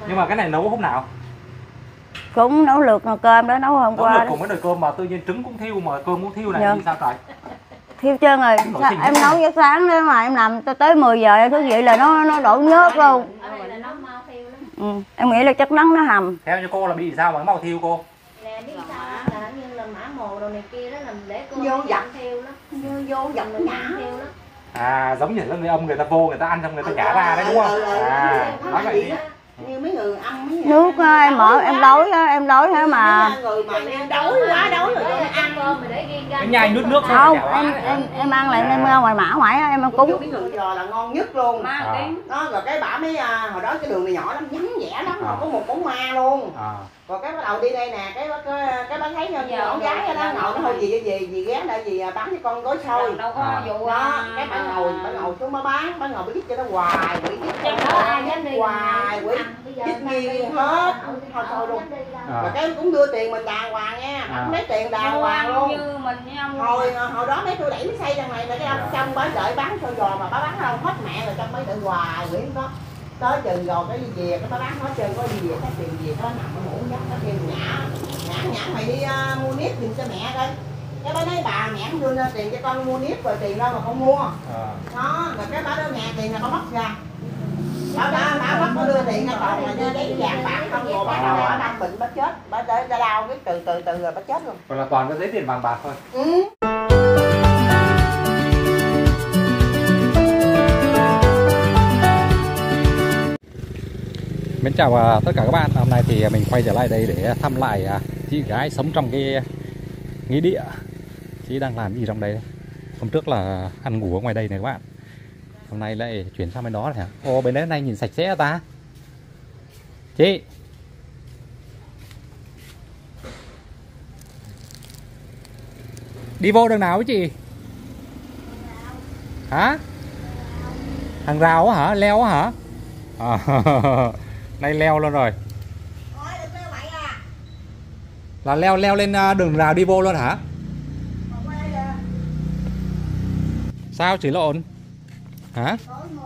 Nhưng mà cái này nấu hôm nào? Cũng nấu lượt nồi cơm đó, nấu hôm qua. Nấu lượt cùng với nồi cơm mà tự nhiên trứng cũng thiêu mà cơm cũng thiêu này thì sao trời? Thiêu trơn rồi. Em nấu giấc sáng đó mà em làm tới 10 giờ em thức dậy là nó đổ nhớt luôn. Em nghĩ là chất nắng nó hầm. Theo như cô là bị sao mà cái màu thiêu cô? Nè biết sao là như là mã mồ đồ này kia đó, làm để cô vô dập thiêu đó. Vô dập nó nhả. À giống như là người âm người ta vô người ta ăn xong người ta nhả ra đấy đúng không? Nói vậy đi. Như mấy người ăn mấy nước em mở em đói thế mà người mà đói quá đói rồi cho ăn cơm mà để ghiêng cái nhai nước không em ăn lại em ra ngoài mã ngoại em ăn cúng. Cái đường giò là ngon nhất luôn đó, rồi cái bả mới hồi đó cái đường này nhỏ lắm, vắng vẻ lắm, có một bóng ma luôn. Rồi cái bắt đầu đi đây nè, cái bác thấy con gái đó ngồi nó thôi gì ghé lại gì bán cái con gói xôi đâu có vụ đó, cái bả ngồi xuống bả ngồi biết cho nó hoài quỷ hoài quỷ chích nghiêng hết thôi luôn. Rồi cái cũng đưa tiền mình đàng hoàng nha, không lấy tiền đàng hoàng luôn. như mình nha. Hồi đó mấy tôi đẩy mới xây ra ngoài mà cái ông trong bả đợi bán xôi giò mà bả bán đâu hết mẹ rồi, trong mấy đợi hoài quỷ đó. Tới chừng rồi cái gì về cái bả bán hết trơn, có gì về cái tiền gì đó nằm ở ngủ giấc nó kêu nhã mày đi mua nếp giùm cho mẹ coi. Cái bả nói bà mẹ không đưa ra tiền cho con mua nếp rồi tiền đâu mà con mua. Đó, rồi cái bả đưa mẹ tiền là con mất ra. Bả bắt có đưa tiền ra còn mà như giấy vàng bạc không, rồi bắt đầu bả đâm bệnh bả chết, bả đau cái từ rồi bả chết luôn. Còn là toàn có giấy tiền vàng bạc thôi. Mến chào tất cả các bạn. Hôm nay thì mình quay trở lại đây để thăm lại chị gái sống trong cái nghĩa địa. Chị đang làm gì trong đây? Hôm trước là ăn ngủ ở ngoài đây này các bạn. Hôm nay lại chuyển sang bên đó này hả? Ồ, bên đấy này nhìn sạch sẽ ta. Chị đi vô đường nào với chị? Hả? Hàng rào á hả? Leo á hả? Nay leo luôn rồi. Là leo lên đường rào đi vô luôn hả? Sao chỉ lộn? Hả?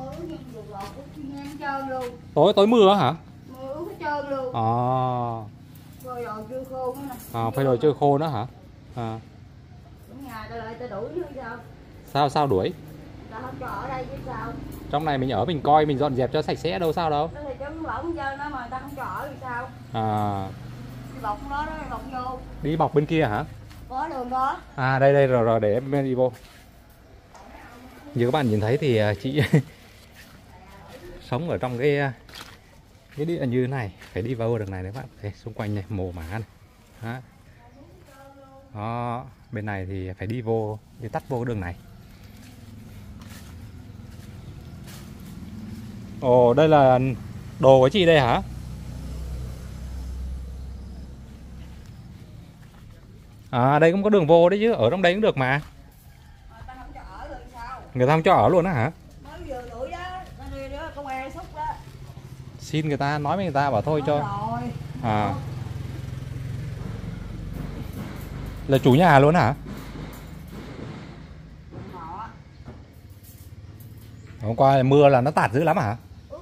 Tối mưa hả? Mưa hết trơn luôn. Phơi đồ chưa khô nữa nè. Phơi đồ chưa khô nữa hả? Ở nhà ta lại ta đuổi nữa sao? Sao đuổi? Ta không cho ở đây chứ sao? Trong này mình ở mình coi mình dọn dẹp cho sạch sẽ đâu sao đâu. Nó thì trống lỏng trơn đó mà ta không cho ở thì sao? Đi bọc đó đi bọc vô. Đi bọc bên kia hả? Có đường đó. Đây rồi để em đi vô. Như các bạn nhìn thấy thì chị sống ở trong cái địa như thế này, phải đi vào đường này đấy các bạn. Đây, xung quanh này mồ mả này. Đó, bên này thì phải đi tắt vô đường này. Ồ, đây là đồ của chị đây hả? Đây cũng có đường vô đấy chứ, ở trong đấy cũng được mà. Người ta không cho ở luôn á hả? Xin người ta, nói với người ta bảo thôi cho. Là chủ nhà luôn hả? Hôm qua mưa là nó tạt dữ lắm hả?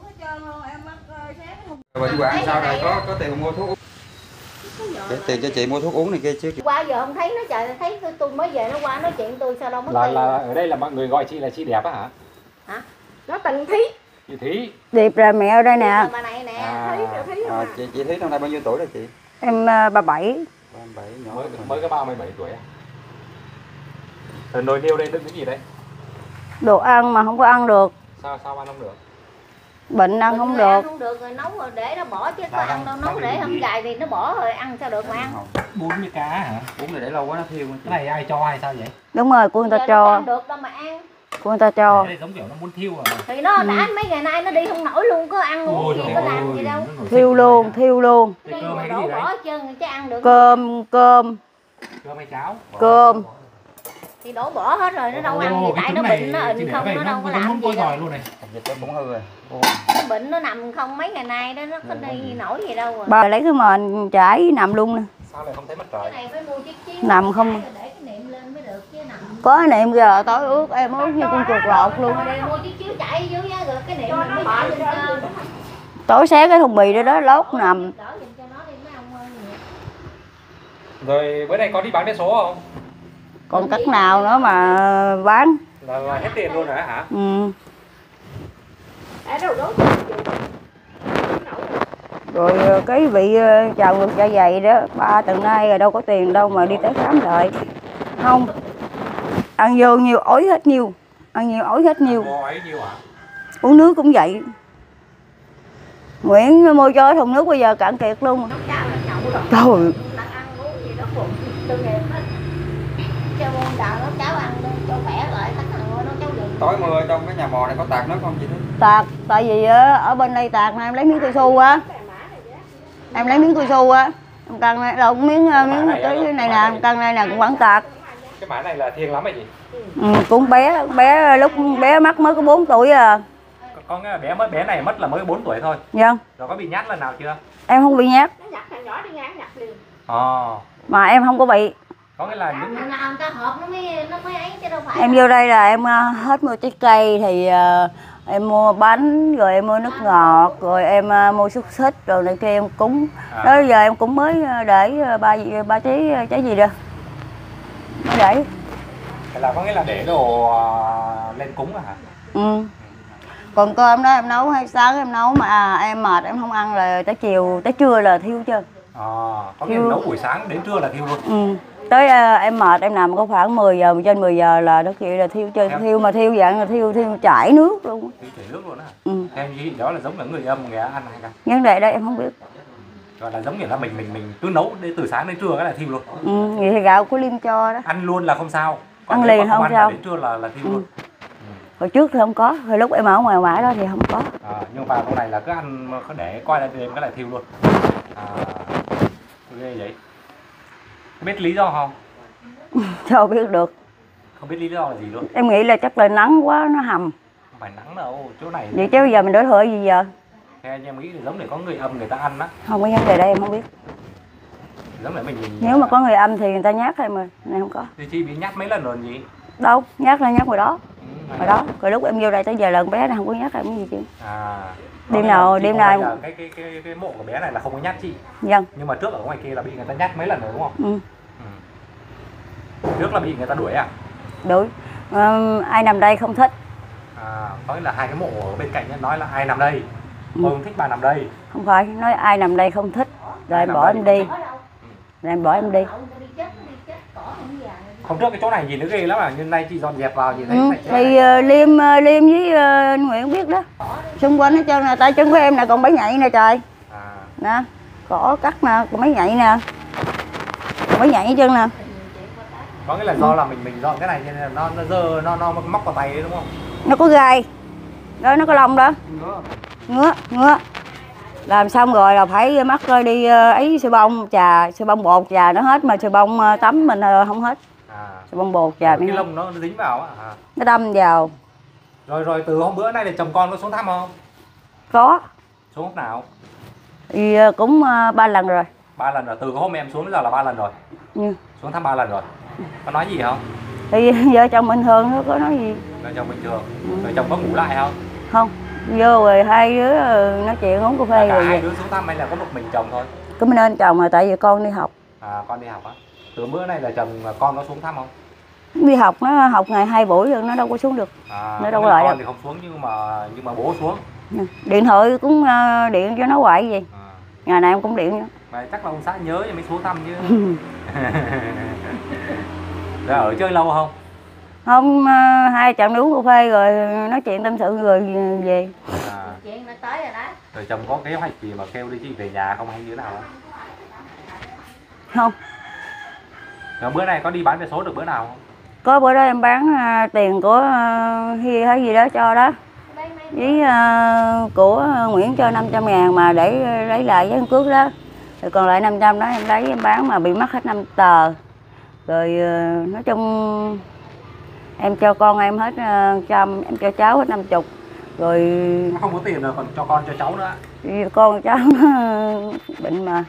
Bệnh hoạn sau này có tiền mua thuốc uống. Để tiền cho chị mua thuốc uống này kia chứ. Qua giờ không thấy nó, trời thấy tôi mới về nó qua nói chuyện tôi sao đâu mất tiền. Là ở đây là mọi người gọi chị là chị đẹp á hả? Hả? Nó Tình Thí. Chị Thí. Điệp là mẹ ở đây nè. Bà này nè, Thí chị Thí năm nay bao nhiêu tuổi rồi chị? Em 37. 37 nhỏ mới có 37 tuổi á. Rồi nồi niêu đây đựng cái gì đây? Đồ ăn mà không có ăn được. Sao ăn không được? Bệnh ăn không được. Ăn không được rồi nấu rồi để nó bỏ chứ có ăn đâu, nấu để không gài thì nó bỏ rồi ăn sao được mà ăn. Bún với cá hả? Bún này để lâu quá nó thiêu. Cái này ai cho hay sao vậy? Đúng rồi, của người ta cho. Ăn được đâu mà ăn. Của người ta cho. Cái này giống kiểu nó muốn thiêu à. Thì nó đã mấy ngày nay nó đi không nổi luôn, có ăn uống gì có làm gì đâu. Thiêu luôn. Cơm hay cái gì đấy? Bỏ chân chứ ăn được. Cơm. Cơm hay cháo? Cơm. Thì đổ bỏ hết rồi, nó đâu ăn gì, tại nó bệnh nó ịnh không, nó đâu có làm gì đâu. Luôn này. Cũng hư rồi. Nó bệnh nó nằm không mấy ngày nay đó, nó có đi nổi gì đâu rồi. Bà lấy cái mền trải nằm luôn nè. Sao lại không thấy mặt trời? Cái này phải mua chiếc chiếu. Nằm không? Để cái niệm lên mới được chứ nằm. Có niệm giờ tối ướt em ướt như con chuột lột luôn. Rồi mua chiếc chiếu chảy dưới rồi cái niệm mình mới chảy lên trên. Tối xé cái thùng mì đó đó lót nằm. Rồi bữa nay có đi bán vé số không? Còn cách nào nữa mà bán. Là hết tiền luôn hả? Ừ. Rồi cái vị trào ngược dạ dày đó, 3 tuần nay rồi đâu có tiền đâu mà đi tới khám lại. Không. Ăn vô nhiều ối hết nhiều. Ăn nhiều ối hết nhiều. Uống nước cũng vậy. Nguyễn mua cho thùng nước bây giờ cạn kiệt luôn. Trời. Tối mưa trong cái nhà bò này có tạt nước không chị Thúy? Tạt, tại vì ở bên đây tạt này em lấy miếng cao su á. Em lấy miếng cao su á. Em căng này, đâu miếng cái này nè, em căng đây nè cũng vẫn tạt. Cái mã này là thiêng lắm hả chị? Ừ, cũng bé lúc bé mắc mới có 4 tuổi à. Con bé này mất là mới 4 tuổi thôi. Vâng. Rồi có bị nhát lần nào chưa? Em không bị nhát. Mà em không có bị. Có nghĩa là những em vô đây là em hết mua trái cây thì em mua bánh, rồi em mua nước ngọt, rồi em mua xúc xích rồi này kia em cúng. Đó giờ em cũng mới để ba trái gì đó. Mới để. là có nghĩa là để đồ lên cúng hả? Ừ. Còn cơm đó em nấu hay sáng em nấu mà em mệt em không ăn là tới chiều tới trưa là thiêu chưa. Có nghĩa là nấu buổi sáng đến trưa là thiêu luôn. Ừ. Tới em mệt em nằm có khoảng 10 giờ trên 10 giờ là đó kia là thiêu chơi thiêu mà thiêu dạng là thiêu chảy nước luôn. Thiêu chảy nước luôn á. Ừ. Theo như đó là giống là người âm người ăn hay không? Vấn đề đây em không biết. Gọi là giống như là mình cứ nấu đến từ sáng đến trưa cái là thiêu luôn. Ừ, vậy thì gạo của Liêm cho đó. Ăn luôn là không sao. Còn ăn liền không sao. Đến trưa là thiêu luôn. Hồi trước thì không có, hồi lúc em ở ngoài ngoại đó thì không có. Nhưng vào trong này là cứ ăn để coi lại đêm cái là thiêu luôn. Ghê vậy. Biết lý do không? Sao biết được. Không biết lý do là gì luôn. Em nghĩ là chắc là nắng quá nó hầm. Không phải nắng đâu, chỗ này. Vậy chứ bây giờ mình đổ thừa gì giờ? Theo em nghĩ là giống để có người âm người ta ăn á. Không có vấn đề đây em không biết. Giống để mình nếu mà có người âm thì người ta nhát thôi mà, này không có. Thì chị bị nhát mấy lần rồi gì? Đâu, nhát là nhát hồi đó. Hồi đó, rồi lúc em vô đây tới giờ lần bé này không có nhát hay cái gì chứ. Đêm nào cái mộ của bé này là không có nhát chị. Vâng. Nhưng mà trước ở ngoài kia là bị người ta nhát mấy lần rồi đúng không? Trước là bị người ta đuổi à? Đuổi. Ai nằm đây không thích. Có nghĩa là hai cái mộ ở bên cạnh nói là ai nằm đây. Tôi không thích bà nằm đây. Không phải, nói ai nằm đây không thích. Rồi em bỏ em đi. Rồi em bỏ em đi. Hôm trước cái chỗ này nhìn nó ghê lắm à, nhưng nay chị dọn dẹp vào nhìn thấy thì Liêm với Nguyễn biết đó. Xung quanh hết trơn nè, tay chân của em nè còn bẫy nhạy nè trời. Nè, cỏ cắt nè, còn bẫy nhạy nè. Còn bẫy nhạy hết trơn nè. Có nghĩa là do là mình dọn cái này cho nên là nó dơ nó móc vào tay đấy đúng không? Nó có gai. Đó nó có lông đó. Ngứa. Làm xong rồi là phải mắc đi ấy xì bông bột trà nó hết mà xì bông tắm mình không hết. Xì bông bột trà cái lông nó dính vào á. Nó đâm vào. Rồi từ hôm bữa nay là chồng con có xuống thăm không? Có. Xuống lúc nào? Thì cũng 3 lần rồi. 3 lần rồi, từ hôm em xuống đến giờ là 3 lần rồi. Xuống thăm 3 lần rồi. Có nói gì không? Thì vợ chồng bình thường thôi, có nói gì. Vợ chồng bình thường. Vợ chồng có ngủ lại không? Không. Vô rồi hai đứa nói chuyện uống cà phê rồi. Hai đứa xuống thăm hay là có một mình chồng thôi? Cứ mình nên chồng mà tại vì con đi học. Con đi học á. Từ bữa nay là chồng con có xuống thăm không? Đi học nó học ngày 2 buổi rồi nó đâu có xuống được. Nó đâu có lại được. Con thì không xuống nhưng mà bố xuống. Điện thoại cũng điện cho nó hoài gì. Ngày này em cũng điện nữa. Mà chắc là ông xã nhớ cho mới xuống thăm chứ. Rồi ở chơi lâu không? Không, hai chồng đi uống cà phê rồi nói chuyện tâm sự rồi về. Chuyện nó tới rồi đó. Rồi chồng có kế hoạch gì mà kêu đi chị về nhà không hay như thế nào không? Không. Rồi bữa này có đi bán vé số được bữa nào không? Có bữa đó em bán tiền của Hi hay gì đó cho đó. Với của Nguyễn cho 500.000 mà để lấy lại với cước đó. Rồi còn lại 500 đó em lấy em bán mà bị mất hết 5 tờ. Rồi nói chung em cho con em hết 100, em cho cháu hết 50. Rồi nó không có tiền rồi còn cho con cho cháu nữa. Con cháu bệnh mà.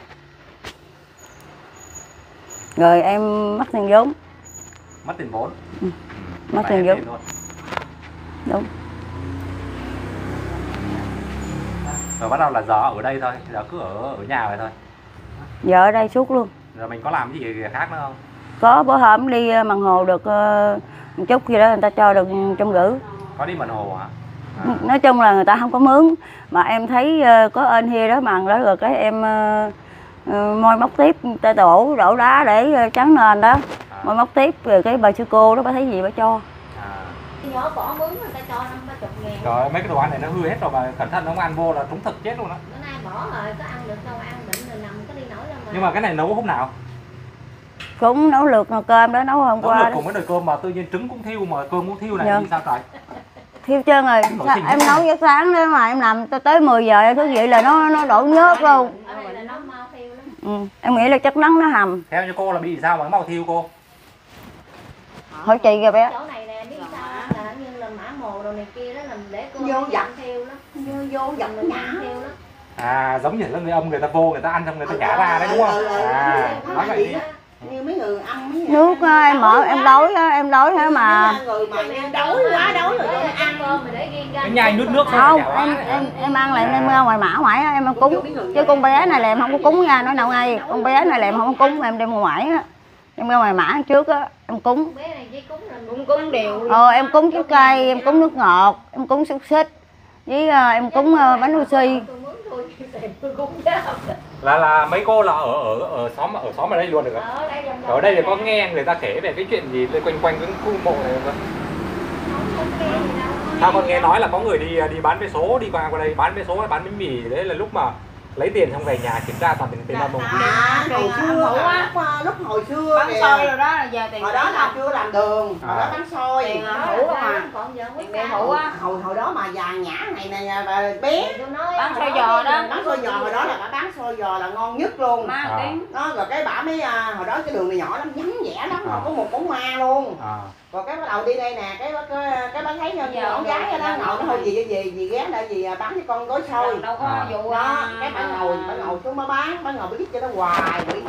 Rồi em mất tiền vốn. Mất tiền vốn. Mất tiền vốn. Đúng. Rồi bắt đầu là giờ ở đây thôi, giờ cứ ở nhà vậy thôi. Giờ ở đây suốt luôn. Rồi mình có làm cái gì khác nữa không? Có bữa hôm đi Mần Hồ được một chút gì đó người ta cho được 150. Có đi Mần Hồ hả? Nói chung là người ta không có mướn. Mà em thấy có ên hia đó mần đó rồi cái em moi móc tiếp, ta đổ đá để trắng nền đó. Moi móc tiếp rồi cái bà sư cô đó bà thấy gì bà cho. Nhỏ bỏ mướn người ta cho 50 ngàn. Trời ơi, mấy cái đồ ăn này nó hư hết rồi mà cẩn thận không ăn vô là trúng thực chết luôn đó. Bữa nay bỏ rồi có ăn được đâu, ăn bệnh rồi nằm có đi nổi đâu mà. Nhưng mà cái này nấu hôm nào? Cũng nấu lượt nồi cơm đó, nấu hôm Nấu qua lượt cùng với nồi cơm mà tự nhiên trứng cũng thiêu mà cơm cũng thiêu này dạ. thì sao trời? Thiêu trơn rồi. Em nấu giấc sáng đó mà em làm tới 10 giờ em thức dậy là nó đổ nhớt luôn. Ở đây là nó mau thiêu lắm. Em nghĩ là chất nắng nó hầm. Theo như cô là bị sao mà cái màu thiêu cô? Hỏi chị kìa bé. Chỗ này nè biết sao là như là mã mồ đồ này kia đó là để cô vô dập thiêu lắm. vô dập Mình nhả thiêu lắm. À giống như là người âm người ta vô người ta ăn xong người ta nhả ra đấy đúng không? À nói vậy đi. Như mấy người ăn mấy người Nước em mở em đói thế mà. người mà đói quá đói rồi cho ăn cơm mình để riêng Cái nhai nước Không, em ăn lại em ra ngoài mã ngoại em ăn cúng. Chứ con bé này là em không có cúng nha, nói nào ngay. Con bé này là em không có cúng, em đem ngoài á. Em ra ngoài mã trước á, em cúng. bé này với cúng là cũng cúng đều. Em cúng trái cây, em cúng nước ngọt, em cúng xúc xích. Với em cúng bánh oxy. Là mấy cô là ở xóm ở đây luôn được không? Ở đây thì có nghe người ta kể về cái chuyện gì quanh cái khu mộ này không? Sao con nghe nói là có người đi bán vé số đi qua đây bán vé số hay bán bánh mì đấy là lúc mà lấy tiền xong về nhà kiểm tra toàn tiền là màu. Hồi xưa lúc hồi xưa bắn xôi rồi đó là giờ tiền hồi đó là chưa làm đường, hồi đó bánh xôi tiền hũ mà tiền tiền hũ á, hồi đó mà già nhã này bé bán xôi giò đó, bán xôi giò hồi đó là bà bán xôi giò là ngon nhất luôn. Đó rồi cái bả mới hồi đó cái đường này nhỏ lắm, vắng vẻ lắm, không có một bóng hoa luôn. Rồi cái bắt đầu đi đây nè, cái bác thấy con gái đó ngồi nó thôi gì ghé đây gì bán cái con gói xôi đâu có vụ đó, cái bà ngồi xuống bà ngồi bà viết cho nó hoài, quỷ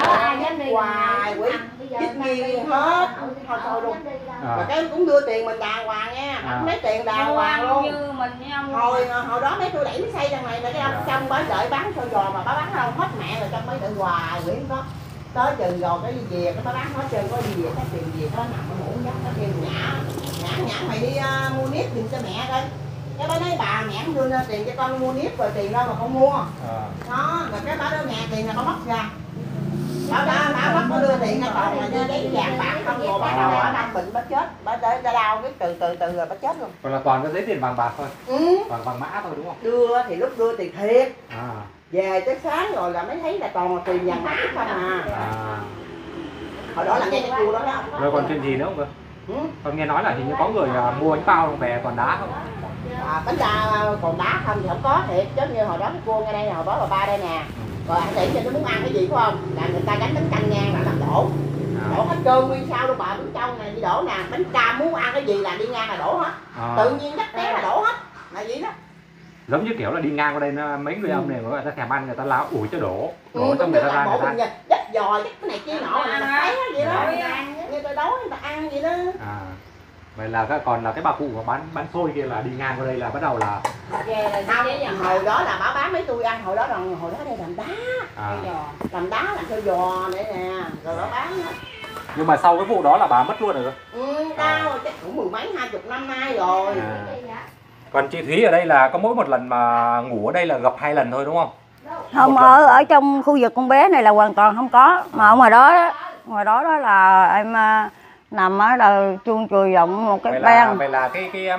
viết nhiều hết thôi luôn. Rồi cái cũng đưa tiền mình đàng hoàng nha, không lấy tiền đàng hoàng luôn. Như mình Hồi đó mấy tôi đẩy mới xây ra ngoài mà cái ông trong bà đợi bán xôi giò mà bà bán đâu hết mẹ rồi trong mấy đợi hoài quỷ đó. Tới chừng rồi cái gì về cái bà bán hết trơn có gì về cái tiền gì đó nằm ở ngủ giấc nó kêu nhã mày đi mua nếp giùm cho mẹ coi. Cái bà nói bà mẹ không đưa tiền cho con mua nếp rồi tiền đâu mà con mua. Đó rồi cái bà đưa mẹ tiền là con mất ra. Bà bắt có đưa tiền ra còn là như giấy vàng bạc không rồi bắt đầu bà đâm bệnh bà chết. Bà đau cái từ rồi bà chết luôn. Còn là toàn có giấy tiền vàng bạc thôi. Vàng mã thôi đúng không? Đưa thì lúc đưa tiền thiệt. Về tới sáng rồi là mới thấy là toàn là tiền vàng bạc không à. Hồi đó là nghe cái chua đó đó. Rồi còn chuyện gì nữa không cơ? Con nghe nói là hình như có người mua bánh bao về còn đá không? Bánh bao còn đá không thì không có thiệt, chứ như hồi đó cái cô ngay đây hồi đó bà ba đây nè. Rồi anh tỷ cho nó muốn ăn cái gì phải không? Là người ta gánh bánh canh ngang là làm đổ. Đổ hết trơn nguyên sao đâu bà, bánh trong này đi đổ nè, bánh cam muốn ăn cái gì là đi ngang là đổ hết. Tự nhiên nhắc té là đổ hết. Là vậy đó. Giống như kiểu là đi ngang qua đây mấy người ông này người ta thèm ăn người ta lao ủi cho đổ xong người ta ra người ta dắt giò dắt cái này kia nọ là thấy vậy đó, như tôi đói người ta ăn vậy đó. Vậy là còn là cái bà cụ mà bán xôi kia là đi ngang qua đây là bắt đầu là hồi đó là bà bán mấy tôi ăn, hồi đó đây làm đá, làm đá làm xôi giò để nè, rồi bà bán hết. Nhưng mà sau cái vụ đó là bà mất luôn rồi. Đâu chắc cũng mười mấy 20 năm nay rồi. Còn chị Thúy ở đây là có mỗi một lần mà ngủ ở đây là gặp 2 lần thôi đúng không? Không, ở trong khu vực con bé này là hoàn toàn không có. Mà ở ngoài đó là em nằm ở đầu chuông chùi rộng một cái ban. Vậy là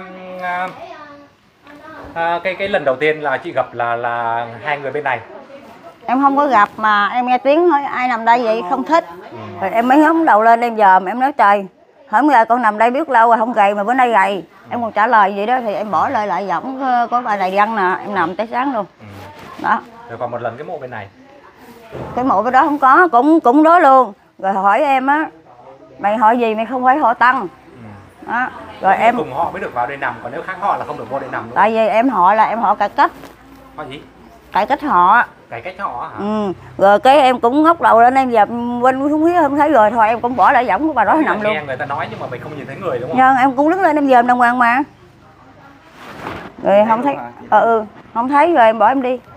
cái lần đầu tiên là chị gặp là hai người bên này. Em không có gặp mà em nghe tiếng nói ai nằm đây vậy không thích. Rồi em mới hướng đầu lên em dòm em nói trời, hổng giờ con nằm đây biết lâu rồi không gầy mà bữa nay gầy. Em còn trả lời vậy đó thì em bỏ lời lại giọng có bài này văn nè, em nằm tới sáng luôn. Đó. Rồi còn một lần cái mộ bên này. Cái mộ bên đó không có, cũng đó luôn. Rồi hỏi em á, mày hỏi gì mày không phải họ Tăng. Đó. Rồi em cùng họ mới được vào đây nằm, còn nếu khác họ là không được vô đây nằm. Tại vì em họ là em họ cải cách. Họ gì? Cải cách họ. Cải cách họ hả? Rồi cái em cũng ngóc đầu lên em dòm quên không thấy rồi thôi em cũng bỏ lại giọng của bà đó nằm luôn. Nghe người ta nói nhưng mà mình không nhìn thấy người đúng không? Nhưng em cũng đứng lên em dòm đàng hoàng mà. Rồi không thấy Không thấy rồi em bỏ em đi.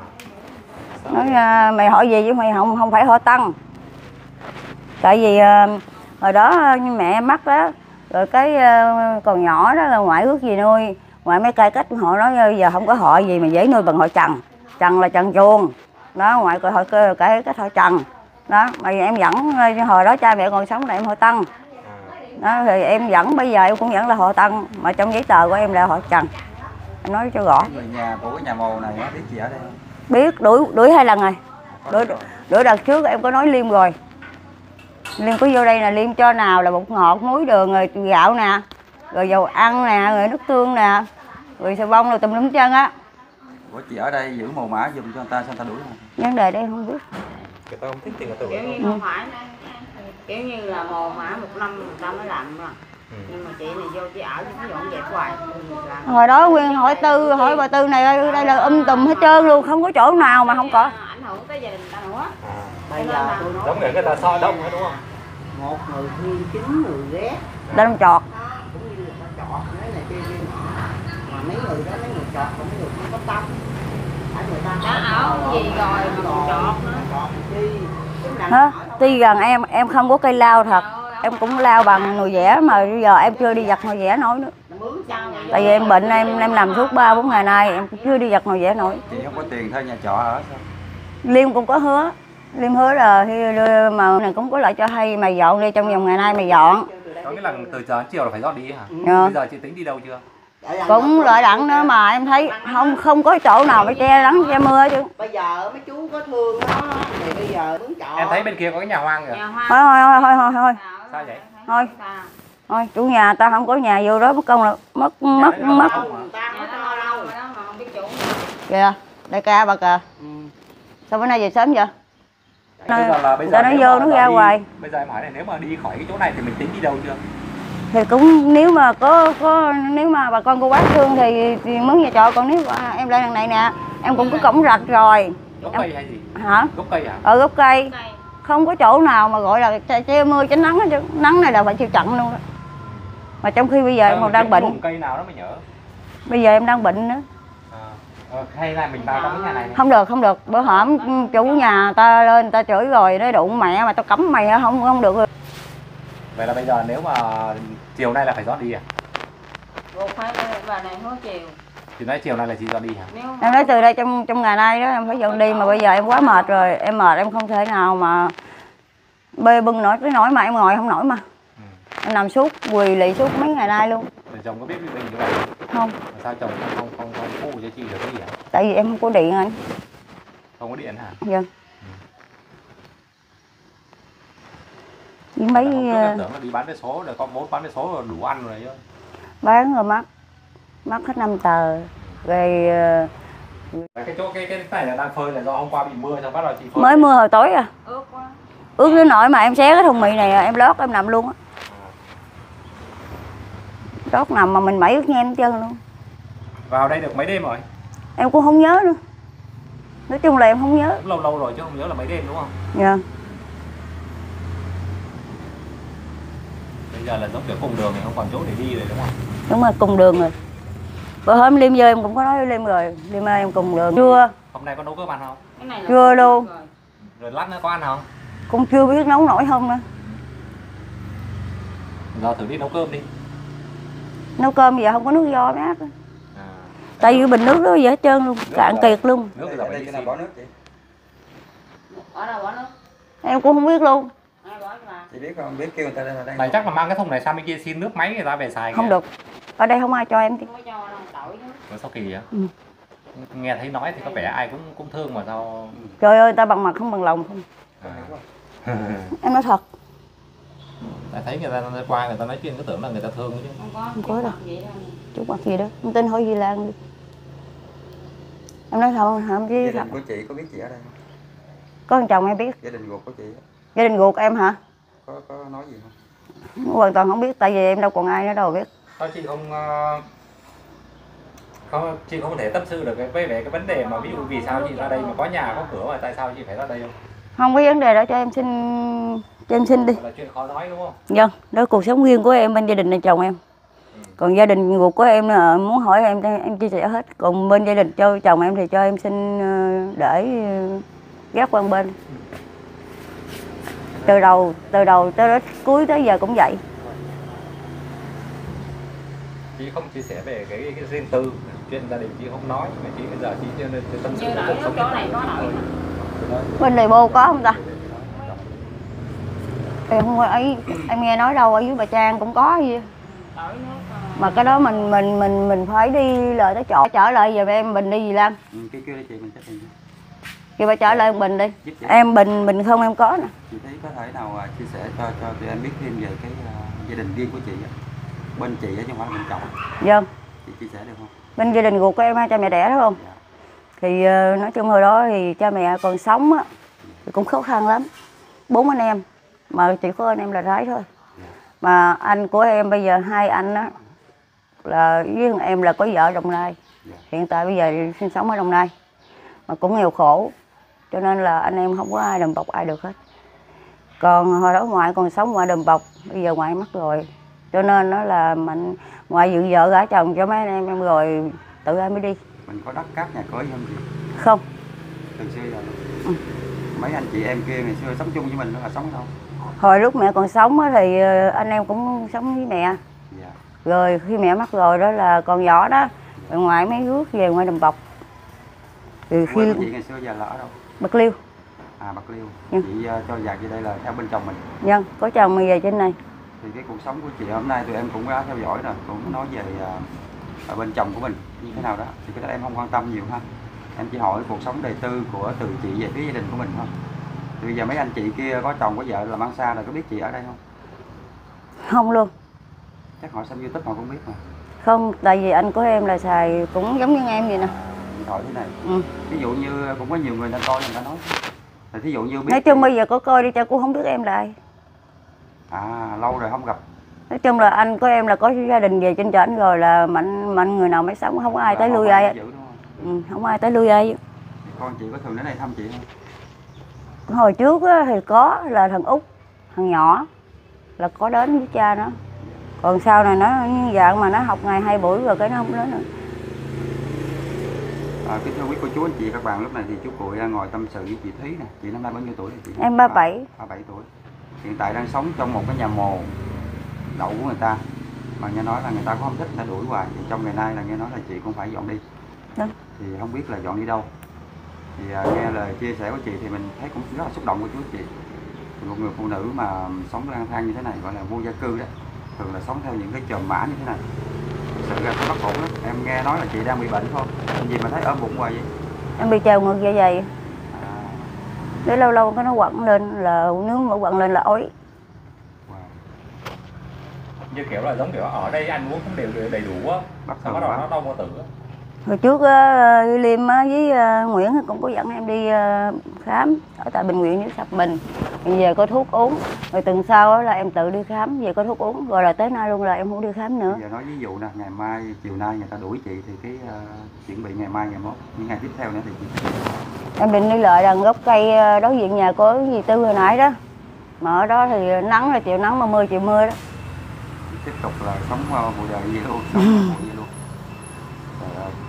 Nói mày hỏi gì chứ mày không phải hỏi Tân. Tại vì hồi đó mẹ em mắc đó, rồi cái còn nhỏ đó là ngoại ước gì nuôi, ngoại mấy cây cách họ nói giờ không có họ gì mà dễ nuôi bằng họ Trần. Trần là Trần chuồng đó, ngoại coi hỏi cái cách họ Trần đó, mà em dẫn hồi đó cha mẹ còn sống là em họ Tân đó, thì em dẫn bây giờ em cũng vẫn là họ Tân, mà trong giấy tờ của em là họ Trần, em nói cho rõ. Người nhà của cái nhà mồ này biết gì ở đây không? Biết, đuổi 2 lần rồi. Đuổi đợt trước em có nói Liêm rồi. Liêm có vô đây là Liêm cho nào là bột ngọt, muối đường, rồi gạo nè, rồi dầu ăn nè, rồi nước tương nè, rồi xà bông rồi tùm lum chân á. Ủa chị ở đây giữ mồ mã giùm cho người ta, sao người ta đuổi không? Vấn đề đây không biết. Người ta không thích tiền người ta Kiểu như không phải, kiểu như là mồ mã 1 năm người ta mới làm mà. Nhưng mà chị này vô chị ở chị dọn dẹp hoài. Hồi đó Nguyên hỏi bà Tư này đây là tùm hết trơn luôn, không có chỗ nào mà không có. Ảnh hưởng tới gia đình ta nữa. Bây giờ tôi nói Giống người ta so đông hết đúng không? một người thương 9 người ghét. Đâm chọt. Cũng như người ta chọt nói này kia nọ. Mà mấy người đó, mấy người chọt còn mấy người không có tâm. Tại người ta Đã ảo gì rồi mà còn chọt nữa. chọt chi. Hả? Tuy gần em không có cây lao thật, em cũng lao bằng nồi dẻ mà bây giờ em chưa đi giặt nồi dẻ nổi nữa. Tại vì em bệnh em nằm suốt 3-4 ngày nay em chưa đi giặt nồi dẻ nổi. Chị không có tiền thuê nhà trọ ở sao? Liêm cũng có hứa. Liêm hứa là mà này cũng có lại cho hay mày dọn đi, trong vòng ngày nay mày dọn. Có nghĩa là từ giờ đến chiều là phải dọn đi hả? Dạ. Bây giờ chị tính đi đâu chưa? Cũng loại đẳng nữa mà em thấy không có chỗ nào phải che nắng che mưa chứ. Bây giờ mấy chú có thương nó thì bây giờ muốn chọn. Em thấy bên kia có cái nhà hoang kìa. Nhà hoa. Thôi. Sao vậy? Thôi chủ nhà ta không có nhà vô đó mất công là mất. Ta không Nhà cho đó đâu. rồi đó mà không biết chủ. Kìa, đại ca bà kìa. Sao bữa nay về sớm vậy? Bây giờ là Nó vô nó ra hoài. Bây giờ em hỏi này, nếu mà đi khỏi cái chỗ này thì mình tính đi đâu chưa? Thì cũng nếu mà nếu mà bà con cô bác thương thì mướn nhà trọ, còn nếu em lên đằng này nè em cũng có cổng rạch rồi. Gốc cây hay gì? Hả? Gốc cây hả? Ở gốc cây không có chỗ nào mà gọi là che mưa tránh nắng hết chứ. Nắng này là phải chịu trận luôn đó. Mà trong khi bây giờ em còn đang bệnh. Cây nào đó mới nhỡ. Bây giờ em đang bệnh nữa. Hay là mình vào trong cái nhà này? Không được. Bữa hổm chủ nhà ta lên người ta chửi rồi, nói đụng mẹ mà tao cấm mày không được rồi. Vậy là bây giờ nếu mà chiều nay là phải dọn đi à? Buộc phải bà này hứa chiều. Thì nói chiều nay là chị dọn đi hả? Em nói từ đây trong ngày nay đó em phải dọn đi, mà bây giờ em quá mệt rồi, em mệt em không thể nào mà bê bưng nổi cái nổi mà em ngồi không nổi mà. Em nằm suốt quỳ lì suốt mấy ngày nay luôn. Rồi chồng có biết mình như vậy không? Mà sao chồng không phụ cho chị được cái gì hả? Tại vì em không có điện anh. Không có điện hả? Vâng. Mấy em tưởng là đi bán vé số rồi, có vốn bán vé số rồi đủ ăn rồi chứ. bán rồi mắc hết 5 tờ rồi. Cái chỗ cái này là đang phơi là do hôm qua bị mưa xong bắt đầu chị phơi. Mới mưa hồi tối à. Ướt quá. Ướt đến nỗi mà em xé cái thùng mì này em lót em nằm luôn á. Lót nằm mà mình mẩy ướt nhem chân luôn. Vào đây được mấy đêm rồi? Em cũng không nhớ nữa. Nói chung là em không nhớ. Cũng lâu rồi chứ không nhớ là mấy đêm đúng không? Dạ. Bây giờ là giống kiểu cùng đường thì không còn chỗ để đi rồi đúng không? Đúng rồi, cùng đường rồi. Bữa hôm Liêm vô em cũng có nói với Liêm rồi. Liêm ơi em cùng đường. Chưa. Hôm nay có nấu cơm ăn không? Cái này là Chưa luôn. Rồi lát nữa có ăn không? Cũng chưa biết nấu nổi không nữa. Giờ thử đi nấu cơm đi. Nấu cơm giờ không có nước vo mới ác. À. Tại vì bình nước đó giờ hết trơn luôn, cạn kiệt luôn. Nước bây giờ phải đi xin. Bỏ nước chị. Bỏ đâu bỏ nước. Em cũng không biết luôn. Ai bỏ mà. Chị biết không? Biết kêu người ta đây là đang. Này chắc là mang cái thùng này sang bên kia xin nước máy người ta về xài. Không được. Ở đây không ai cho em. Không có cho đâu đổi chứ. Ủa sao kỳ vậy? Ừ. Nghe thấy nói thì có vẻ ai cũng thương mà sao. Trời ơi, ta bằng mặt không bằng lòng không. À. Em nói thật. Tại thấy người ta qua người ta nói chuyện cứ tưởng là người ta thương chứ. Không có đâu. Vậy đâu. Chút mặt gì đó, không tin hỏi Di Lan đi. Em nói thật không chứ. Gia đình của chị có biết chị ở đây không? Có thằng chồng em biết. Gia đình ruột của chị Gia đình ruột em hả? có nói gì không? Hoàn toàn không biết, tại vì em đâu còn ai nữa đâu biết. Sao chị chị không thể tâm sự được về cái vấn đề mà ví dụ vì sao chị ra đây mà có nhà có cửa mà tại sao chị phải ra đây không? Không có vấn đề đó, cho em xin đi. Là chuyện khó nói đúng không? Vâng, đó là cuộc sống riêng của em bên gia đình này chồng em. Còn gia đình ruột của em muốn hỏi em chia sẻ hết. Còn bên gia đình cho chồng em thì cho em xin để gác qua bên. Từ đầu tới cuối tới giờ cũng vậy. Chị không chia sẻ về cái riêng tư, chuyện gia đình chị không nói, mà chị bây giờ chị tâm sự với cuộc sống chỗ này có nổi. Bên này bô có không ta? Em không ấy, em nghe nói đâu ở dưới Bà Trang cũng có gì. Mà cái đó mình phải đi lại tới chỗ trở lại giờ em Bình đi gì Lam? Kêu đi chị mình chắc tiền. Kêu bà trở lại Bình đi. Em Bình không em có nè. Chị thấy có thể nào chia sẻ cho tụi em biết thêm về cái gia đình riêng của chị á. Bên chị á chứ không phải là bên chồng. Vâng. Chị chia sẻ được không? Bên gia đình ruột của em cha mẹ đẻ đúng không? Dạ. Thì nói chung hồi đó thì cha mẹ còn sống á thì cũng khó khăn lắm. 4 anh em mà chỉ có anh em là gái thôi. Mà anh của em bây giờ 2 anh á là với em là có vợ ở Đồng Nai. Hiện tại bây giờ sinh sống ở Đồng Nai mà cũng nghèo khổ, cho nên là anh em không có ai đùm bọc ai được hết. Còn hồi đó ngoại còn sống ngoại đùm bọc, bây giờ ngoại mất rồi, cho nên nó là mạnh ngoại dự vợ gả chồng cho mấy anh em rồi tự ai mới đi. Mình có đất cát nhà cửa không chị? Không. Từ xưa giờ luôn. Mấy anh chị em kia ngày xưa sống chung với mình đó là sống đâu? Hồi lúc mẹ còn sống thì anh em cũng sống với mẹ. Dạ. Rồi khi mẹ mất rồi đó là còn nhỏ đó, rồi ngoại mới rước về ngoài đùm bọc. Thì khi chị ngày xưa giờ là ở đâu? Bạc Liêu. À Bạc Liêu. Ừ. Chị cho dạt về đây là theo bên chồng mình. Vâng, có chồng bây giờ trên này. Thì cái cuộc sống của chị hôm nay tụi em cũng đã theo dõi rồi, cũng nói về ở bên chồng của mình như thế nào đó. Thì cái đó em không quan tâm nhiều ha. Em chỉ hỏi cuộc sống đời tư của từ chị về phía gia đình của mình thôi. Thì bây giờ mấy anh chị kia có chồng có vợ làm ăn xa rồi có biết chị ở đây không? Không luôn. Chắc họ xem YouTube họ cũng biết mà. Không, tại vì anh của em là xài cũng giống như em vậy nè. Điện thoại thế này. Ừ. Ví dụ như cũng có nhiều người đang coi người ta nói. Thì thí dụ như biết. Nói chung bây giờ có coi đi cho cũng không biết em là ai. À lâu rồi không gặp. Nói chung là anh của em là có gia đình về trên trển rồi là mạnh người nào mới sống, không có ai tới lui ai. Không ai tới lui ai. Con chị có thường đến đây thăm chị không? Hồi trước á, thì có là thằng Út, thằng nhỏ là có đến với cha nó. Còn sau này nó như dạng mà nó học ngày 2 buổi rồi cái nó không đến nữa. Kính thưa quý cô chú anh chị các bạn, lúc này thì chú Cụi đang ngồi tâm sự với chị Thúy nè. Chị năm nay bao nhiêu tuổi chị? Em 37. 37 tuổi. Hiện tại đang sống trong một cái nhà mồ đậu của người ta. Mà nghe nói là người ta cũng không thích, người ta đuổi hoài. Thì trong ngày nay là nghe nói là chị cũng phải dọn đi. Đúng. Thì không biết là dọn đi đâu. Thì nghe lời chia sẻ của chị thì mình thấy cũng rất là xúc động của chú chị. Một người phụ nữ mà sống lang thang như thế này gọi là vô gia cư đó, thường là sống theo những cái chòm mã như thế này, thực sự là rất ổn lắm. Em nghe nói là chị đang bị bệnh không? Gì mà thấy ôm bụng hoài vậy? Em bị trào ngược dạ dày. Để lâu lâu cái nó quặn lên là nướng mà quặn lên là ói. Như kiểu là giống kiểu ở đây ăn uống không đều đầy đủ á, sao bắt đầu nó đau bao tử á. Hồi trước Liêm với Nguyễn cũng có dẫn em đi khám ở tại bệnh viện Nhiễu Sập Bình, về có thuốc uống, rồi tuần sau là em tự đi khám, về có thuốc uống, rồi là tới nay luôn là em không đi khám nữa. Giờ nói ví dụ nè, ngày mai chiều nay người ta đuổi chị thì cái chuẩn bị ngày mai ngày mốt, những ngày tiếp theo nữa thì chị... Em định đi lại đằng gốc cây đối diện nhà của dì Tư hồi nãy đó, mà ở đó thì nắng là chịu nắng mà mưa chịu mưa đó. Tiếp tục là sống cuộc đời gì luôn, sống cuộc gì luôn. Trời ơi.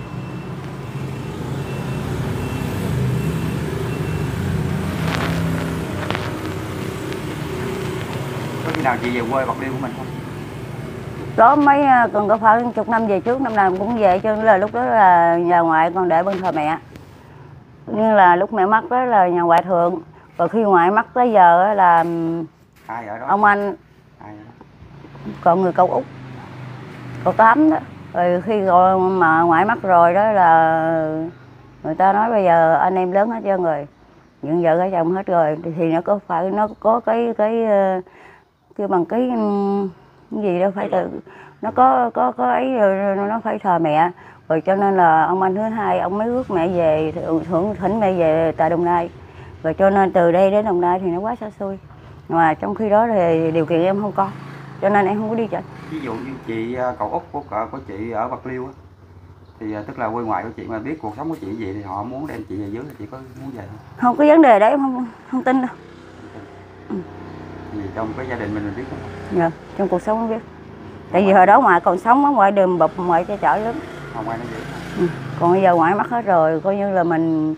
Có khi nào chị về quê Bạc Liêu của mình không? Đó mấy còn có phải chục năm về trước, năm nào cũng về, cho nên là lúc đó là nhà ngoại còn để bên thờ mẹ. Nhưng là lúc mẹ mất đó là nhà ngoại thượng, rồi khi ngoại mất tới giờ là ai ở đó? ông anh. Ai ở đó? Còn người cậu Út, cậu Tám đó. Rồi khi mà ngoại mất rồi đó là người ta nói bây giờ anh em lớn hết trơn rồi, những vợ cả chồng hết rồi, thì nó có cái kêu bằng cái gì đó phải từ nó có ấy rồi nó phải thờ mẹ, rồi cho nên là ông anh thứ hai ông mới rước mẹ về, thỉnh mẹ về tại Đồng Nai, rồi cho nên từ đây đến Đồng Nai thì nó quá xa xôi, mà trong khi đó thì điều kiện em không có, cho nên em không có đi chợ. Ví dụ như chị cậu Út của chị ở Bạc Liêu á, thì tức là quê ngoại của chị mà biết cuộc sống của chị vậy thì họ muốn đem chị về dưới, thì chị có muốn về không? Không có vấn đề đấy, em không tin đâu. Vì trong cái gia đình mình biết không? Dạ, trong cuộc sống không biết. Tại vì hồi đó ngoại còn sống ở ngoài đường bụp, ngoại cho chở lắm. Ngoài nó giữ. Còn bây giờ ngoại mất hết rồi, coi như là mình,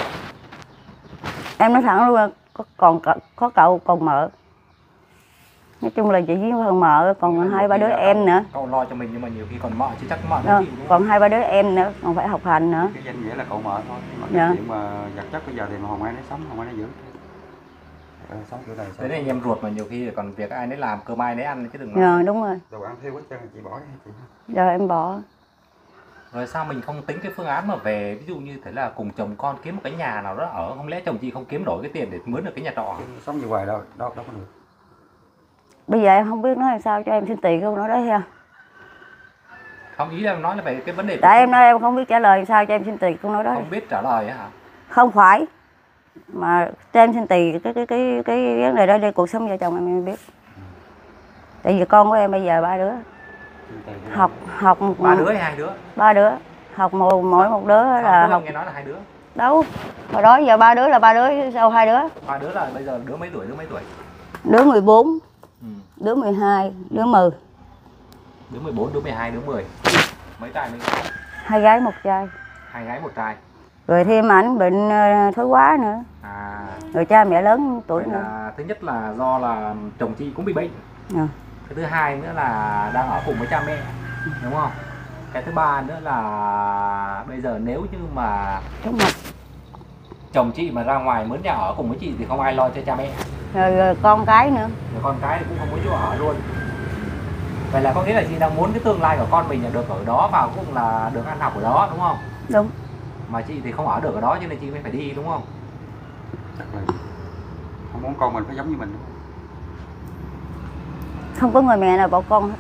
em nói thẳng luôn, có cậu còn mợ. Nói chung là chị với con mợ, còn 2-3 đứa em nữa. Cậu lo cho mình nhưng mà nhiều khi còn mợ chứ chắc mợ Đó, còn 2-3 đứa em nữa, còn phải học hành nữa. Cái danh nghĩa là cậu mợ thôi. Nhưng mà dạ. cái chuyện mà vật chất bây giờ thì mà Hồng Mai nó sống, Hồng Mai nó giữ. Sống chỗ này. Thế này anh em ruột mà nhiều khi còn việc ai nấy làm, cơm ai nấy ăn chứ đừng nói. Dạ, đúng rồi. Đồ ăn thiêu hết trơn chị bỏ đi chị. Giờ em bỏ. Rồi sao mình không tính cái phương án mà về, ví dụ như thế là cùng chồng con kiếm một cái nhà nào đó ở, không lẽ chồng chị không kiếm nổi cái tiền để mướn được cái nhà trọ? Sống như hoài đâu có được. Bây giờ em không biết nói làm sao cho em xin tiền không nữa đấy ha. Không, ý em nói là về cái vấn đề Tại em nói em không biết trả lời làm sao cho em xin tiền không nói đó. không biết trả lời á hả? Không phải. Mà cho em xin tiền cái vấn đề đó để cuộc sống vợ chồng em biết. Tại vì con của em bây giờ 3 đứa. Học 3 đứa hay 2 đứa? 3 đứa. Học mỗi một đứa Sao là học. nghe nói là 2 đứa. Đâu. Hồi đó giờ 3 đứa là 3 đứa, sau 2 đứa. 3 đứa là bây giờ đứa mấy tuổi? Đứa 14, Ừ. đứa 12, đứa 10. Đứa 14, đứa 12, đứa 10. Mấy trai mấy gái? 2 gái 1 trai. 2 gái 1 trai. Rồi thêm ảnh bệnh thoái hóa nữa. À. Rồi cha mẹ lớn tuổi nữa. Thứ nhất là do là chồng chị cũng bị bệnh. À. Cái thứ hai nữa là đang ở cùng với cha mẹ, đúng không? Cái thứ ba nữa là bây giờ nếu như mà Đúng rồi. chồng chị mà ra ngoài mướn nhà ở cùng với chị thì không ai lo cho cha mẹ. Rồi con cái nữa. Rồi con cái thì cũng không có chỗ ở luôn. Vậy là có nghĩa là chị đang muốn cái tương lai của con mình là được ở đó và cũng là được ăn học ở đó, đúng không? Đúng. Mà chị thì không ở được ở đó cho nên chị mới phải đi, đúng không? Chắc là không muốn con mình phải giống như mình. Không có người mẹ nào bỏ con hết.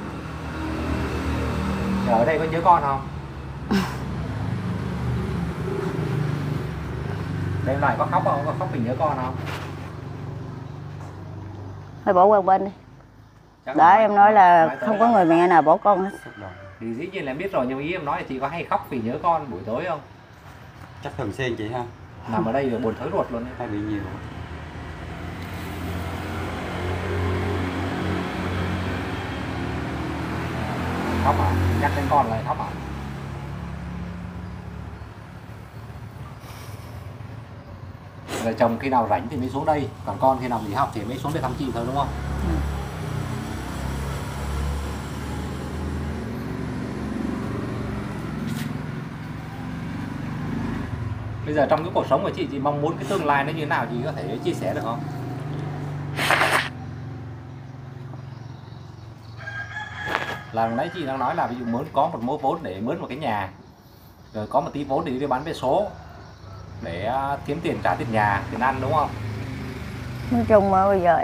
Ở đây có nhớ con không? Đêm này có khóc không? Có khóc vì nhớ con không? Thôi bỏ qua bên đi. Chắc Đã em nói là không có người mẹ nào bỏ con hết. Thì dĩ nhiên là em biết rồi, nhưng ý em nói là chị có hay khóc vì nhớ con buổi tối không? Chắc thường xuyên chị ha. Nằm ở đây rồi buồn thối ruột luôn ấy. Hay bị nhiều. Khóc à? Nhắc đến con lại khóc à? Rồi chồng khi nào rảnh thì mới xuống đây, còn con khi nào nghỉ học thì mới xuống đây thăm chị thôi, đúng không? Bây giờ trong cái cuộc sống của chị mong muốn cái tương lai nó như thế nào, chị có thể chia sẻ được không? Là nãy chị đang nói là ví dụ muốn có một mớ vốn để mướn một cái nhà, rồi có một tí vốn để đi bán vé số để kiếm tiền trả tiền nhà, tiền ăn, đúng không? Nói chung bây giờ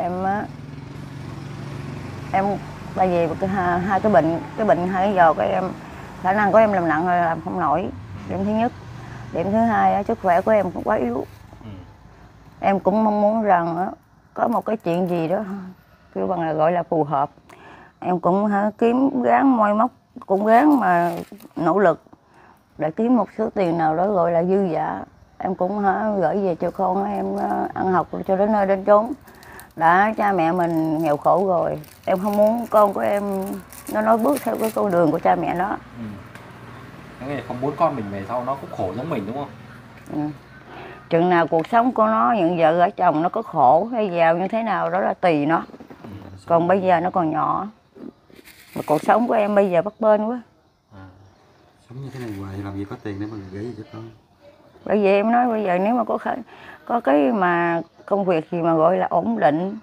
em tại vì hai cái bệnh 2 giờ của em, khả năng của em làm nặng rồi làm không nổi. Điểm thứ nhất. Điểm thứ hai, sức khỏe của em cũng quá yếu. Em cũng mong muốn rằng có một cái chuyện gì đó kêu bằng là gọi là phù hợp. Em cũng kiếm gắng moi móc, cũng gắng mà nỗ lực để kiếm một số tiền nào đó gọi là dư giả. Em cũng gửi về cho con em ăn học cho đến nơi đến chốn. Đã cha mẹ mình nghèo khổ rồi, em không muốn con của em nó nói bước theo cái con đường của cha mẹ nó. Không muốn con mình về sau nó cũng khổ giống mình, đúng không? Chừng nào cuộc sống của nó, những vợ ở chồng nó có khổ hay giàu như thế nào đó là tùy nó. Còn bây giờ nó còn nhỏ. Mà cuộc sống của em bây giờ bấp bênh quá. Sống như thế này hoài làm gì có tiền để mà gửi gì cho con. Bởi vì em nói bây giờ nếu mà có cái mà công việc gì mà gọi là ổn định.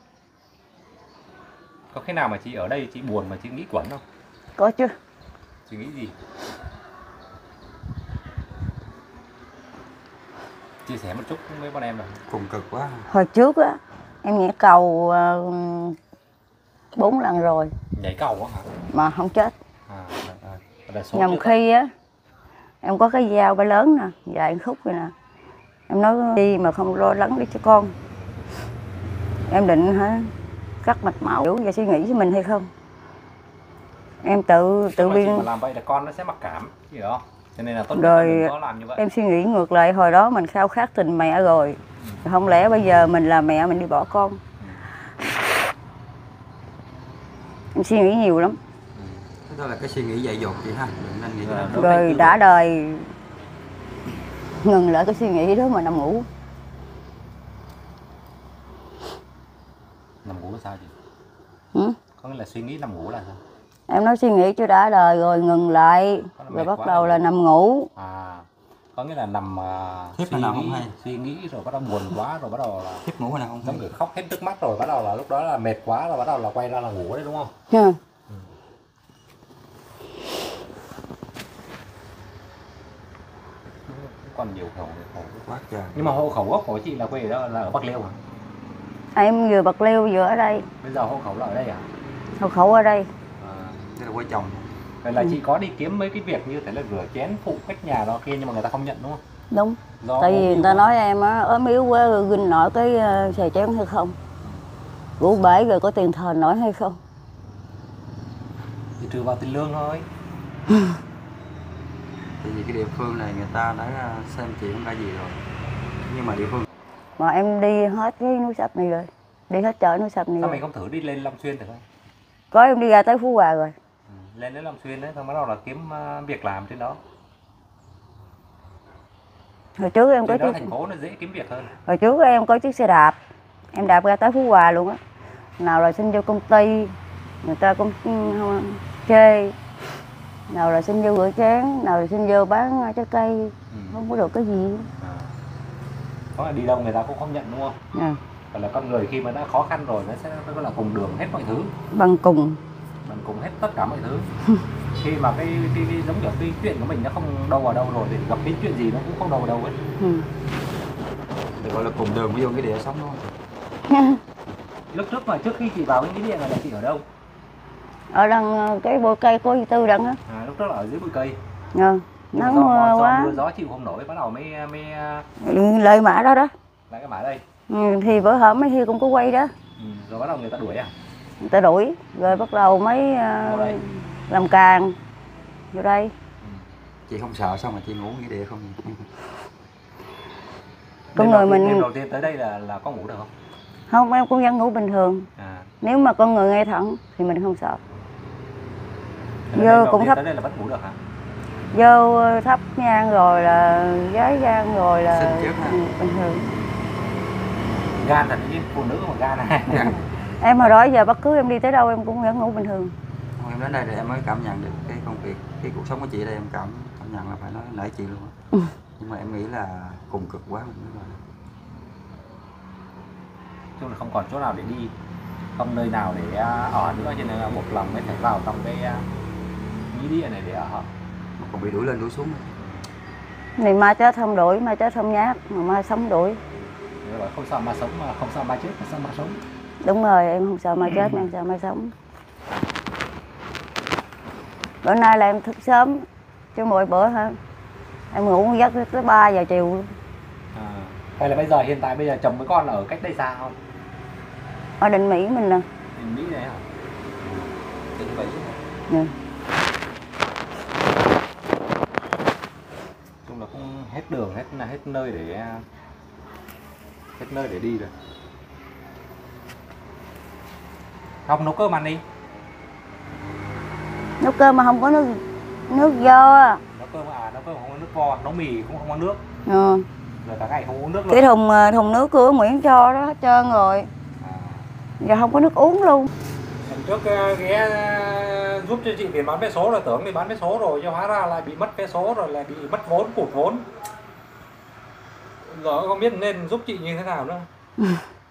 Có khi nào mà chị ở đây chị buồn mà chị nghĩ quẩn không? Có chứ. Chị nghĩ gì? Chia sẻ một chút với bọn em rồi. Cùng cực quá. Hồi trước á, em nhảy cầu 4 lần rồi. Nhảy cầu á hả? Mà không chết. Nhầm trước khi á, em có cái dao ba lớn nè, dài khúc rồi nè. Em nói đi mà không lo lắng đi cho con. Em định cắt mạch máu, đủ và suy nghĩ với mình hay không? Em tự biên. Mà làm vậy là con nó sẽ mặc cảm, hiểu không? Cho nên là tốt rồi nhất là đừng có làm như vậy. Em suy nghĩ ngược lại, hồi đó mình khao khát tình mẹ rồi. Không lẽ bây giờ mình là mẹ mình đi bỏ con? Em suy nghĩ nhiều lắm. Thế đó là cái suy nghĩ dại dột chị ha, đừng nên nghĩ cái đó. Rồi đã đời ngừng lại cái suy nghĩ đó mà nằm ngủ. Nằm ngủ là sao chị? Ừ? Có nghĩa là suy nghĩ nằm ngủ là sao? Em nói suy nghĩ cho đã đời rồi ngừng lại, rồi bắt đầu là nằm ngủ. À, có nghĩa là nằm Thiếp nào không hay. suy nghĩ rồi bắt đầu buồn quá rồi bắt đầu là Thiếp ngủ nào không giống hay. kiểu khóc hết nước mắt rồi bắt đầu là lúc đó là mệt quá rồi bắt đầu là quay ra là ngủ đấy đúng không? Ừ. Còn nhiều khẩu Quá trời. nhưng mà hộ khẩu gốc của chị là quê ở đâu, là ở Bạc Liêu à? Em vừa Bạc Liêu vừa ở đây, Bây giờ hộ khẩu là ở đây à? hộ khẩu ở đây. Thế là quê chồng. Vậy là chị có đi kiếm mấy cái việc như thế là rửa chén phụ khách nhà đó kia nhưng mà người ta không nhận đúng không? Đúng. Do Tại vì người ta nói em á ốm yếu quá rồi ginh nổi cái xài chén hay không, rủ bể rồi có tiền thờ nổi hay không. thì trừ vào tiền lương thôi. Tại vì cái địa phương này người ta đã xem chị không ra gì rồi. Nhưng mà địa phương Mà em đi hết cái núi Sập này rồi, đi hết chợ núi Sập này Sao rồi. mình không thử đi lên Long Xuyên thử không? Có em đi ra tới Phú Hòa rồi. Lên đến Long Xuyên đấy xong bắt đầu là kiếm việc làm trên đó. Hồi trước em có Trên đó chiếc, thành phố nó dễ kiếm việc hơn. hồi trước em có chiếc xe đạp, em đạp ra tới Phú Hòa luôn á. Nào là xin vô công ty, người ta cũng chê. Nào là xin vô rửa chén, nào là xin vô bán trái cây, không có được cái gì. Có là đi đâu người ta cũng không nhận đúng không? À, Còn là con người khi mà đã khó khăn rồi nó sẽ là cùng đường hết mọi thứ, bằng cùng. mình cùng hết tất cả mọi thứ. Khi mà cái giống kiểu cái chuyện của mình nó không đâu vào đâu rồi thì gặp cái chuyện gì nó cũng không đâu vào đâu hết. được gọi là cùng đường với vô cái địa sống đúng không? Lúc trước mà trước khi chị vào cái địa này là chị ở đâu? Ở đằng cái bụi cây của dì Tư đằng á. Lúc trước là ở dưới bụi cây. Nắng mưa quá. Mưa gió chịu không nổi bắt đầu mới Lợi mã đó đó. lại cái mã đây. Thì bữa hổm mấy khi cũng có quay đó. Rồi bắt đầu người ta đuổi à? Người ta đuổi rồi bắt đầu mới làm càng vô đây. Chị không sợ sao mà chị ngủ cái địa không? Con người mình đêm đầu tiên tới đây là có ngủ được không? không, em cũng vẫn ngủ bình thường. Nếu mà con người ngay thẳng thì mình không sợ. Vô cũng thấp. Tới đây là vẫn ngủ được hả? Vô thắp nhang rồi là giấy nhang rồi là bình thường. Gan thật chứ phụ nữ mà gan này. Em hồi đó giờ bất cứ em đi tới đâu em cũng vẫn ngủ bình thường. Em đến đây thì em mới cảm nhận được cái công việc, cái cuộc sống của chị đây em cảm nhận là phải nói nể chị luôn á. Nhưng mà em nghĩ là cùng cực quá mình mới là. Chung là không còn chỗ nào để đi, không nơi nào để ở nữa cho nên là một lòng mới phải vào trong cái nghĩa địa này để ở. Mà còn bị đuổi lên đuổi xuống. Này ma chết không đuổi, ma chết không nhát, mà ma sống đuổi. Rồi không sợ ma sống mà không sợ ma chết mà sợ ma sống. Đúng rồi, em không sợ ma chết, em sợ ma sống. Bữa nay là em thức sớm, chứ mỗi bữa hả? Em ngủ giấc tới 3 giờ chiều luôn. Hay là bây giờ hiện tại bây giờ chồng với con ở cách đây xa không? Ở Định Mỹ mình nè. Định Mỹ đấy hả? Định Mỹ. Dạ. Chung là cũng hết đường, hết nơi để đi rồi. Không nấu cơm ăn đi. Nấu cơm mà không có nước vo. Nấu cơm không có nước vo, nấu mì cũng không có nước. Rồi cả ngày không uống nước luôn. Cái thùng nước của Nguyễn cho đó hết trơn rồi. Giờ không có nước uống luôn. Lần trước ghé giúp cho chị tiền bán vé số rồi tưởng thì bán vé số rồi, nhưng hóa ra lại bị mất vé số rồi lại bị mất vốn, cụt vốn. Giờ không biết nên giúp chị như thế nào nữa.